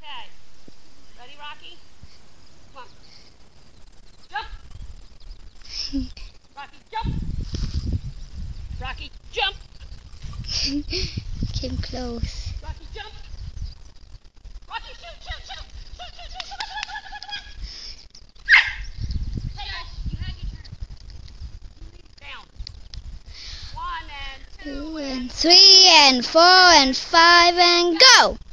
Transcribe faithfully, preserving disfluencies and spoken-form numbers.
Okay. Ready, Rocky? Come on. Jump. Rocky, jump. Rocky, jump. Came close. Rocky, jump. Rocky, shoot, shoot, shoot. Shoot, shoot, shoot. Come on, come on, come on, come on. Hey, Ash, you had your turn. Down. One and two Two and and three and four and five and go!